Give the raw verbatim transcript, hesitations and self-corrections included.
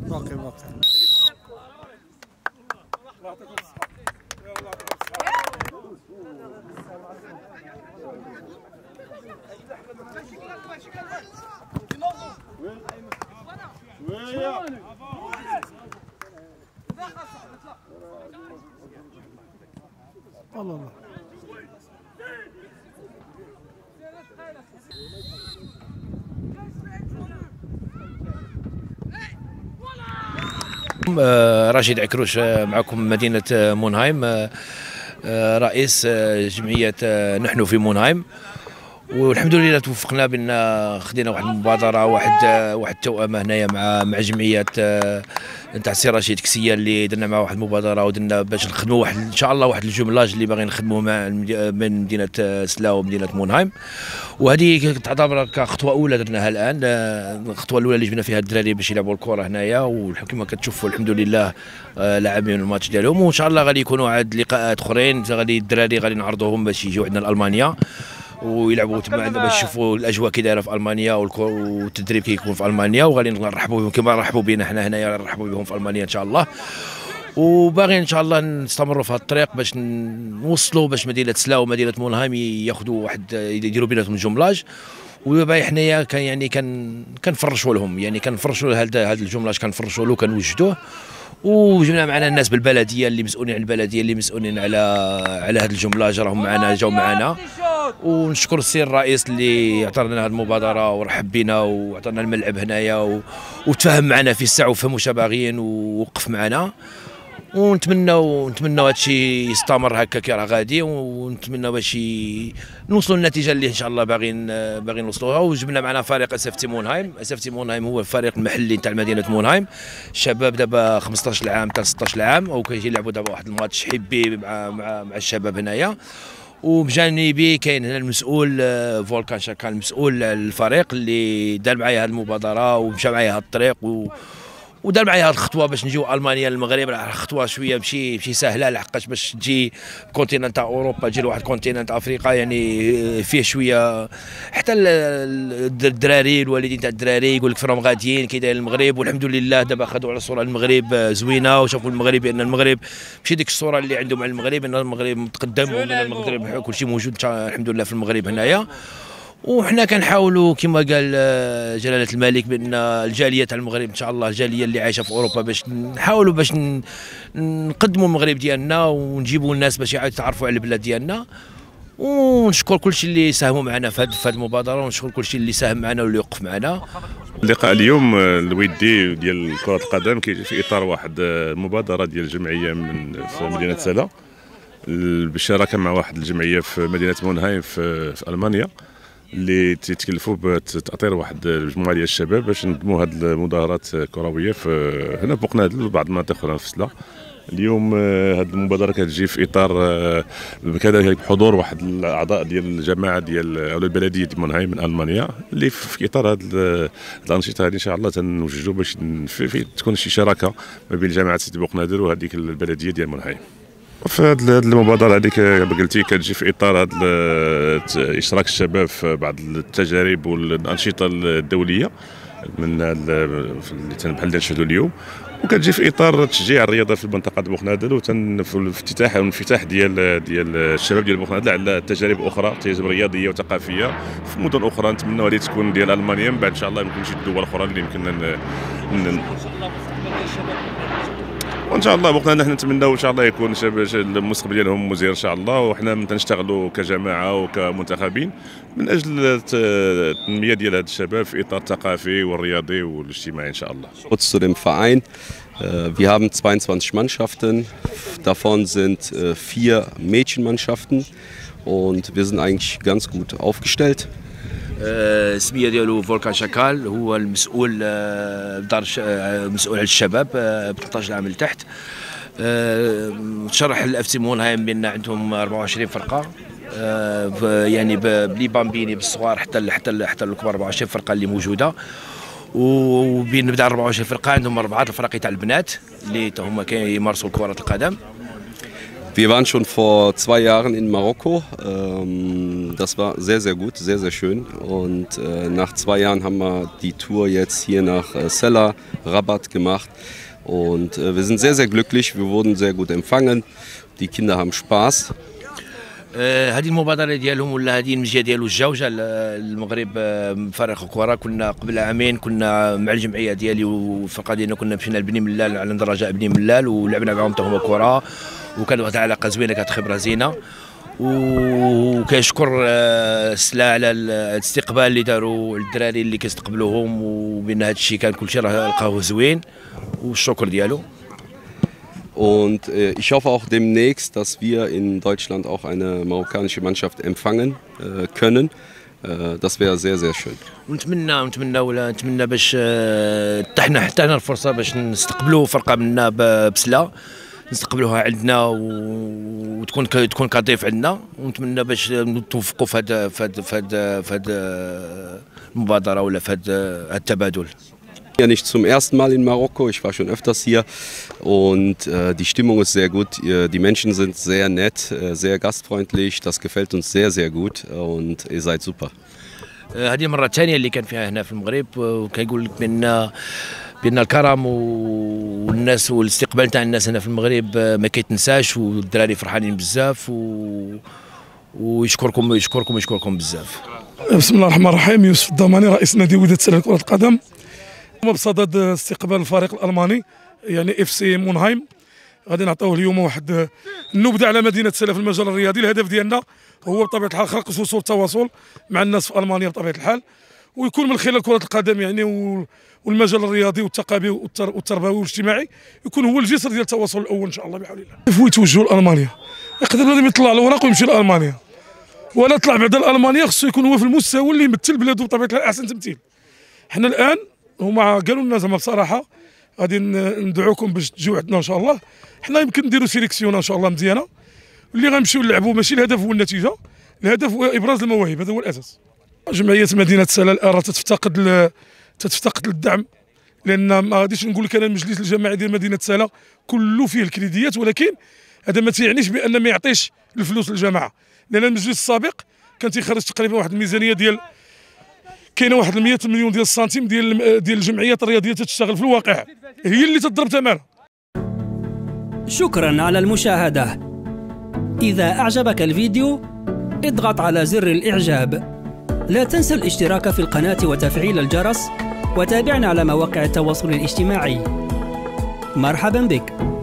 باقي باقي. الله الله. راشد عكروش معكم من مدينة مونهايم، رئيس جمعية نحن في مونهايم. والحمد لله توفقنا بان خدينا واحد المبادره، واحد واحد التوأمه هنايا مع مع جمعيه نتاع السي رشيد كسيه اللي درنا معها واحد المبادره، ودرنا باش نخدموا واحد ان شاء الله واحد الجملاج اللي باغيين نخدموا مع بين مدينه سلا ومدينه مونهايم. وهذه تعتبر كخطوه اولى درناها الان، الخطوه الاولى اللي جبنا فيها الدراري باش يلعبوا الكره هنايا، وكما كتشوفوا الحمد لله لاعبين الماتش ديالهم، وان شاء الله غادي يكونوا عاد لقاءات اخرين، غادي الدراري غادي نعرضوهم باش يجيو عندنا لالمانيا ويلعبوا تما باش يشوفوا الاجواء كي دايره في المانيا والتدريب كيكون في المانيا، وغادي نرحبوا بهم كما رحبوا بنا حنا هنايا، نرحبوا بهم في المانيا ان شاء الله. وباغيين ان شاء الله نستمروا في هذا الطريق باش نوصلوا باش مدينه سلا ومدينه مونهايم ياخذوا واحد يديروا بيناتهم جملاج. ودابا حنايا كان يعني كان كنفرشوا لهم، يعني كنفرشوا هذا هذا الجملاج كنفرشوا له كنوجدوه، وجبنا معنا الناس بالبلديه اللي مسؤولين على البلديه اللي مسؤولين على على هذا الجملاج، راهم معنا جاوا معنا. ونشكر السي الرئيس اللي عطانا هذه المبادره ورحب بنا وعطانا الملعب هنايا وتفاهم معنا في الساعه وفهم واش باغيين ووقف معنا. ونتمنوا نتمنوا هذا الشيء يستمر هكا كي راه غادي، ونتمنوا باش نوصلوا للنتيجه اللي ان شاء الله باغيين باغيين نوصلوها. وجبنا معنا فريق اس اف تي مونهايم. اس اف تي مونهايم هو الفريق المحلي نتاع مدينه مونهايم، الشباب دابا خمسطاش عام حتى ستطاش عام، وكيجي يلعبوا دابا واحد الماتش حبي مع مع مع الشباب هنايا. وبجانبي كاين هنا المسؤول فولكان شاكال، المسؤول الفريق اللي دار معايا هذه المبادره ومشى معايا هذا الطريق و ودار معايا هذه الخطوه باش نجيو المانيا للمغرب. راه خطوه شويه ماشي ماشي سهله، لحقاش باش تجي كونتيننت تاع اوروبا تجي لواحد كونتيننت افريقيا يعني فيه شويه. حتى الدراري الوالدين تاع الدراري يقول لك فراهم غاديين كي داير المغرب، والحمد لله دابا خذوا على صوره المغرب زوينه، وشافوا المغرب بان المغرب ماشي ديك الصوره اللي عندهم على المغرب، ان المغرب متقدم وان المغرب كل شيء موجود الحمد لله في المغرب هنايا. وحنا كنحاولوا كما قال جلاله الملك بان الجاليه تاع المغرب ان شاء الله الجاليه اللي عايشه في اوروبا باش نحاولوا باش نقدموا المغرب ديالنا ونجيبوا الناس باش يعاودوا يتعرفوا على البلاد ديالنا. ونشكر كل شيء اللي ساهموا معنا في هذه المبادره، ونشكر كل شيء اللي ساهم معنا واللي وقف معنا. اللقاء اليوم الودي ديال كره القدم كيجي في اطار واحد المبادره ديال الجمعيه من في مدينه سلا بالشراكه مع واحد الجمعيه في مدينه مونهايم في, في المانيا، اللي تيتكلفوا بتاطير واحد المجموعه ديال الشباب باش نظموا هذه المظاهرات الكرويه في هنا في بوقنادل وبعض المناطق اخرى في سلا. اليوم هذه المبادره كتجي في اطار كذلك بحضور واحد الاعضاء ديال الجماعه ديال او البلديه ديال مونهايم من المانيا، اللي في اطار هذه الانشطه هذه ان شاء الله تنوجدوا باش في, في تكون شي شراكه ما بين جامعه سيدي بوقنادل وهذيك البلديه ديال مونهايم. في هذه المبادره هذيك كما قلتي كتجي في اطار هذا اشراك الشباب في بعض التجارب والانشطه الدوليه من اللي بحال اللي نشهدوا اليوم، وكتجي في اطار تشجيع الرياضه في المنطقه ديال بوقنادل، وتن في الافتتاح والانفتاح ديال ديال الشباب ديال بوقنادل على تجارب اخرى، تجارب رياضيه وثقافيه في مدن اخرى. نتمنوا هذه تكون ديال المانيا، من بعد ان شاء الله يمكن شي دول اخرى اللي يمكننا وان شاء الله بوقتنا نحن نتمناو ان شاء الله يكون المستقبل ديالهم مزهر ان شاء الله، وحنا تنشتغلوا كجماعه وكمنتخبين من اجل التنميه ديال هذا الشباب في اطار الثقافي والرياضي والاجتماعي ان شاء الله. Kurz zu dem Verein. Wir haben zweiundzwanzig Mannschaften, davon sind vier Mädchenmannschaften und wir sind eigentlich ganz gut aufgestellt. السميه ديالو فولكان شاكال، هو المسؤول دار مسؤول على الشباب ب ثلاثطاش عام لتحت. شرح الاف تي مونهايم بان عندهم أربعة وعشرين فرقه، يعني بلي بامبيني بالصغار حتى حتى حتى الكبار أربعة وعشرين فرقه اللي موجوده. وبين نبدا أربعة وعشرين فرقه عندهم اربعه الفرق تاع البنات اللي هما كيمارسوا كره القدم. Wir waren schon vor zwei Jahren in Marokko. Das war sehr, sehr gut, sehr, sehr schön. Und nach zwei Jahren haben wir die Tour jetzt hier nach Sella, Rabat gemacht. Und wir sind sehr, sehr glücklich. Wir wurden sehr gut empfangen. Die Kinder haben Spaß. هذه المبادرة ديالهم ولا هذه المجية ديالو الجوجة المغرب فريق كرة. كنا قبل عامين كنا مع الجمعية ديالي والفرقة ديالنا كنا مشينا لبني ملال على رجاء بني ملال ولعبنا معهم حتى هما كرة وكانت واحد العلاقة زوينة كانت خبرة زينة. وكنشكر السلا على الاستقبال اللي داروا الدراري اللي كيستقبلوهم وبان هذا الشيء كان كلشي راه لقاوه زوين والشكر ديالو. Und äh, ich hoffe auch demnächst, dass wir in Deutschland auch eine marokkanische Mannschaft empfangen äh, können. Äh, das wäre sehr, sehr schön. ونتمنى ونتمنى ولا نتمنى باش تحنا حتى لنا الفرصة باش نستقبلوا فرقة منا بسلا نستقبلوها عندنا وتكون تكون كضيف عندنا ونتمنى باش نتوفقوا في هذا في هذا في هذا في هذا المبادرة ولا في هذا التبادل. Ja, nicht zum ersten Mal in Marokko, ich war schon öfters hier und äh, die Stimmung ist sehr gut, die Menschen sind sehr nett, äh, sehr gastfreundlich, das gefällt uns sehr, sehr gut und ihr seid super. هذه المرة الثانية اللي كان فيها هنا في المغرب وكيقول لك بأن بأن الكرم والناس والاستقبال تاع الناس هنا في المغرب ما كيتنساش والدراري فرحانين بزاف و... ويشكركم يشكركم ويشكركم بزاف. بسم الله الرحمن الرحيم. يوسف الضماني رئيس نادي وداد سلا لكرة القدم. بصدد استقبال الفريق الالماني يعني اف سي مونهايم. غادي نعطيوه اليوم واحد النبذه على مدينه سلا في المجال الرياضي. الهدف ديالنا هو بطبيعه الحال خلق جسور التواصل مع الناس في المانيا بطبيعه الحال ويكون من خلال كره القدم يعني والمجال الرياضي والثقافي والتربوي والاجتماعي يكون هو الجسر ديال التواصل الاول ان شاء الله بحول الله. كيف يتوجهوا لالمانيا يقدر لازم يطلع الاوراق ويمشي لالمانيا ولا طلع بعد المانيا خصو يكون هو في المستوى اللي يمثل بلاده بطبيعه الحال احسن تمثيل. حنا الان هما قالوا لنا زعما بصراحه غادي ندعوكم باش تجيو عندنا ان شاء الله. حنا يمكن نديروا سيليكسيون ان شاء الله مزيانه اللي غنمشيو نلعبوا. ماشي الهدف هو النتيجه، الهدف هو ابراز المواهب، هذا هو الاساس. جمعيه مدينه سلا الان راه تفتقد تفتقد للدعم لان ما غاديش نقول لك انا المجلس الجماعي ديال مدينه سلا كله فيه الكريديات ولكن هذا ما تيعنيش بان ما يعطيش الفلوس للجماعه لان المجلس السابق كان تيخرج تقريبا واحد الميزانيه ديال كاينه واحد مئة مليون ديال السنتيم ديال ديال الجمعيات الرياضيه تشتغل في الواقع هي اللي تضرب ثمنها. شكرا على المشاهدة. إذا أعجبك الفيديو اضغط على زر الإعجاب. لا تنسى الاشتراك في القناة وتفعيل الجرس وتابعنا على مواقع التواصل الاجتماعي. مرحبا بك.